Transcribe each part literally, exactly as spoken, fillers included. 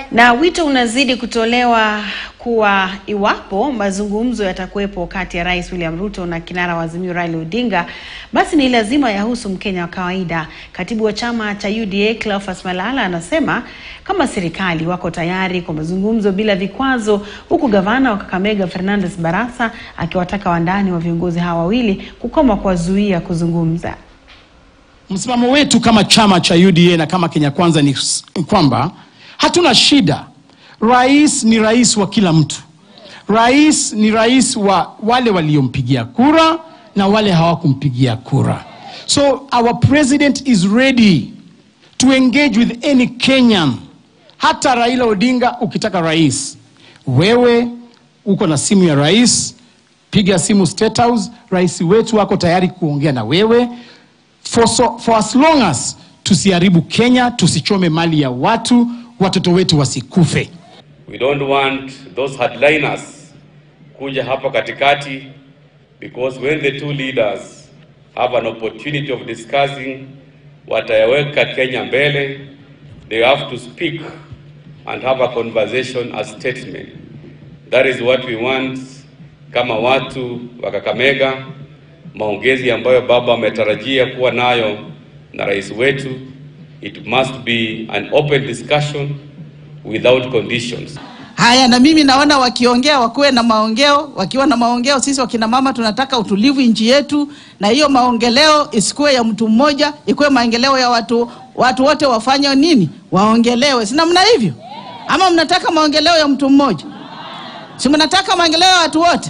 Na wito unazidi kutolewa kuwa iwapo mazungumzo yatakuwepo kati ya Rais William Ruto na kinara wa Azimio Raila Odinga, basi ni lazima yahusu Mkenya wa kawaida. Katibu wa chama cha U D A Cleophas Malala anasema kama serikali wako tayari kwa mazungumzo bila vikwazo, huku gavana wa Kakamega Fernandes Barasa akiwataka wandani wa viongozi hawa wawili kukoma kuwazuia kuzungumza. Msimamo wetu kama chama cha U D A na kama Kenya Kwanza ni kwamba hatuna shida. Rais ni rais wa kila mtu. Rais ni rais wa wale waliompigia kura na wale hawakumpigia kura. So our president is ready to engage with any Kenyan. Hata Raila Odinga ukitaka rais, wewe uko na simu ya rais, piga simu State House, rais wetu wako tayari kuongea na wewe. For, so, for as long as tusiharibu Kenya, tusichome mali ya watu, watoto wetu wasikufe. We don't want those hardliners kuja hapa katikati, because when the two leaders have an opportunity of discussing watayaweka Kenya mbele, they have to speak and have a conversation as statement. That is what we want kama watu wa Kakamega. Maongezi ambayo baba ametarajia kuwa nayo na rais wetu, it must be an open discussion without conditions. Haya, na mimi naona wakiongea wakuwe na maongeo, wakiwa na maongeo. Sisi wakina mama tunataka utulivu nchi yetu, na hiyo maongeleo isikuwe ya mtu mmoja, ikuwe maongeleo ya watu watu wote wafanye nini? Waongelewe. Si namna hivyo? Ama mnataka maongeleo ya mtu mmoja? Si mnataka maongeleo ya watu wote?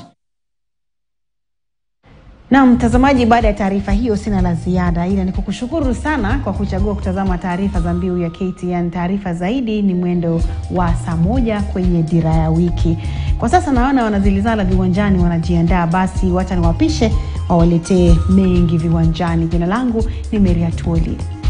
Na mtazamaji, baada ya taarifa hiyo sina la ziada, ila nikukushukuru sana kwa kuchagua kutazama taarifa za Mbiu ya K T N. Taarifa zaidi ni mwendo wa saa moja kwenye Dira ya Wiki. Kwa sasa naona wanazilizala viwanjani wanajiandaa, basi wacha niwapishe wawaletee mengi viwanjani. Jina langu ni Mary Atwoli.